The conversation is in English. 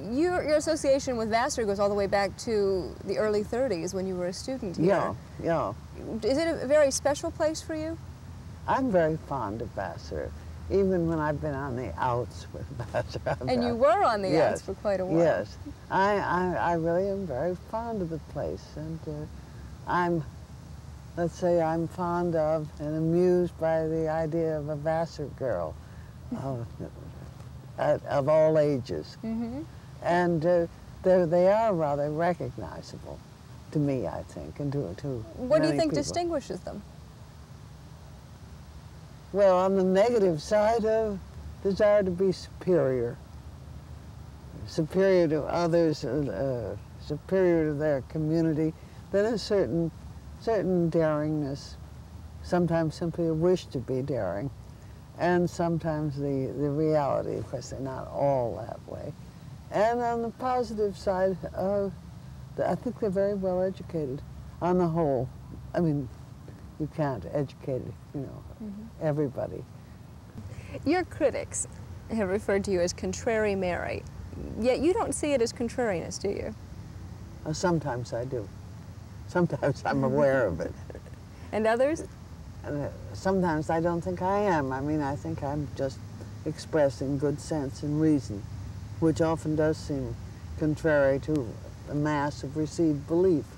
Your association with Vassar goes all the way back to the early 30s when you were a student here. Yeah, yeah. Is it a very special place for you? I'm very fond of Vassar, even when I've been on the outs with Vassar. And you were on the outs for quite a while. Yes, I really am very fond of the place, and let's say I'm fond of and amused by the idea of a Vassar girl of all ages. Mm-hmm. And they are rather recognizable to me, I think, and to What do you many think people. distinguishes them? Well, on the negative side of desire to be superior, superior to others, superior to their community, then a certain daringness, sometimes simply a wish to be daring, and sometimes the reality. Of course, they're not all that way. And on the positive side, I think they're very well educated on the whole. I mean, you can't educate, everybody. Your critics have referred to you as contrary Mary, yet you don't see it as contrariness, do you? Sometimes I do. Sometimes I'm aware of it. And others? Sometimes I don't think I am. I mean, I think I'm just expressing good sense and reason, which often does seem contrary to the mass of received belief.